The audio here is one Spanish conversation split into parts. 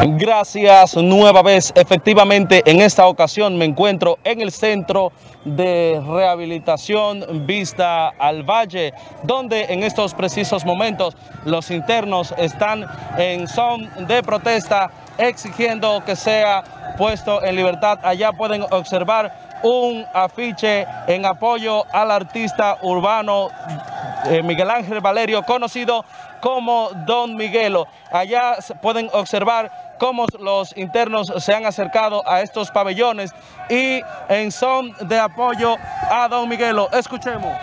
Gracias nueva vez. Efectivamente, en esta ocasión me encuentro en el Centro de Rehabilitación Vista al Valle, donde en estos precisos momentos los internos están en son de protesta exigiendo que sea puesto en libertad. Allá pueden observar un afiche en apoyo al artista urbano Miguel Ángel Valerio, conocido como Don Miguelo. Allá pueden observar cómo los internos se han acercado a estos pabellones y en son de apoyo a Don Miguelo. Escuchemos.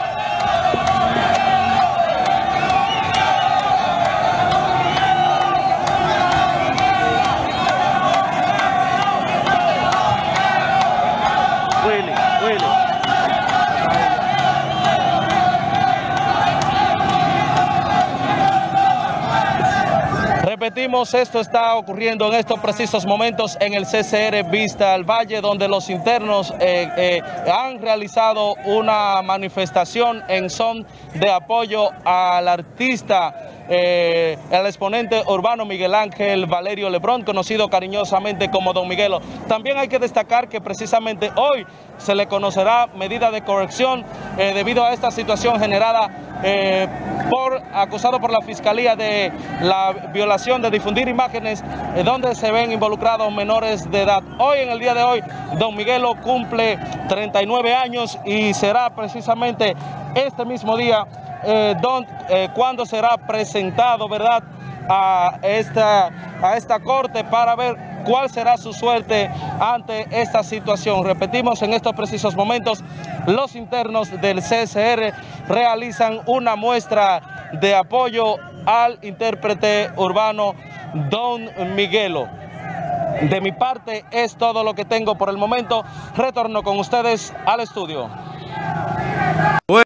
Repetimos, esto está ocurriendo en estos precisos momentos en el CCR Vista al Valle, donde los internos han realizado una manifestación en son de apoyo al artista, el exponente urbano Miguel Ángel Valerio Lebrón, conocido cariñosamente como Don Miguelo. También hay que destacar que precisamente hoy se le conocerá medida de corrección debido a esta situación generada acusado por la Fiscalía de la violación de difundir imágenes donde se ven involucrados menores de edad. Hoy, en el día de hoy, Don Miguelo cumple 39 años y será precisamente este mismo día cuando será presentado, ¿verdad?, a esta corte para ver cuál será su suerte ante esta situación. Repetimos, en estos precisos momentos los internos del CCR realizan una muestra de apoyo al intérprete urbano Don Miguelo. De mi parte es todo lo que tengo por el momento. Retorno con ustedes al estudio.